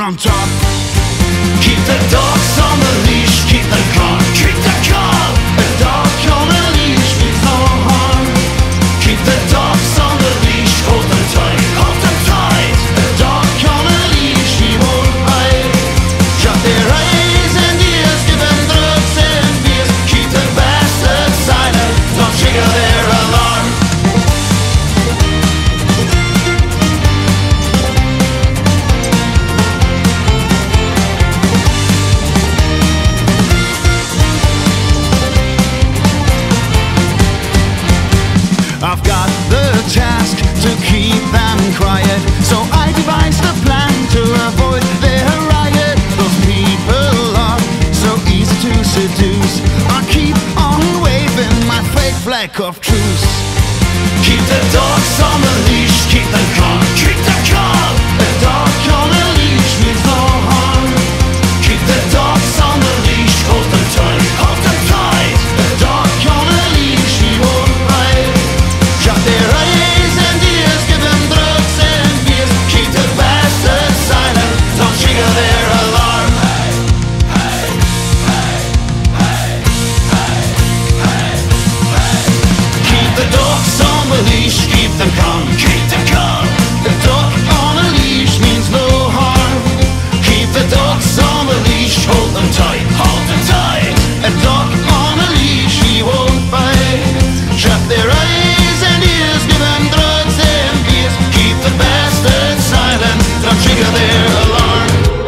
from top. Keep the dogs on the leash, keep them calm, keep them calm. A dog on a leash means no harm. Keep the dogs on the leash, hold them tight, hold them tight. A dog on a leash, he won't bite. Shut their eyes and ears, give them drugs and beers. Keep the bastards silent, don't trigger their alarm. I've got the task to keep them quiet, so I devised a plan to avoid their riot. Those people are so easy to seduce. I keep on waving my fake flag of truce. Keep the dogs on the leash, keep them calm, keep them calm. A dog on a leash means no harm. Keep the dogs on the leash, hold them tight, hold them tight. A dog on a leash, he won't bite. Shut their eyes and ears, give them drugs and beers. Keep the bastards silent, don't trigger their alarm. Keep the dogs on the leash, keep them calm, keep them calm. The dog on a leash means no harm. Keep the dogs on the leash, hold them tight, hold them tight. A dog on a leash, he won't bite. Shut their eyes and ears, give them drugs and beers. Keep the bastards silent, don't trigger their alarm.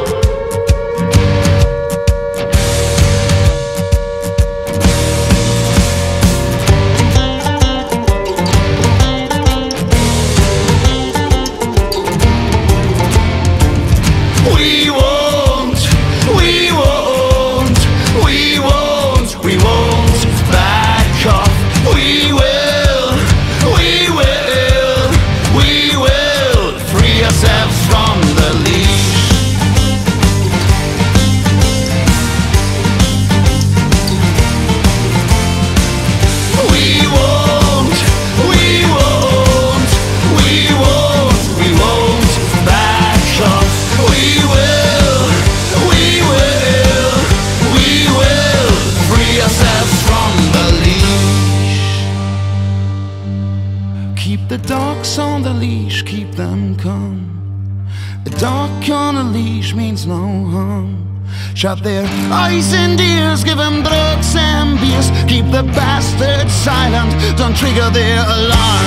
We won't, we won't, we won't, we won't back off. We will, we will, we will free ourselves from the leash. We won't, we won't, we won't, we won't back off. We will, we will, we will free ourselves from the leash. Keep the dogs on the leash, keep them calm. A dog on a leash means no harm. Shut their eyes and ears, give them drugs and beers. Keep the bastards silent, don't trigger their alarm.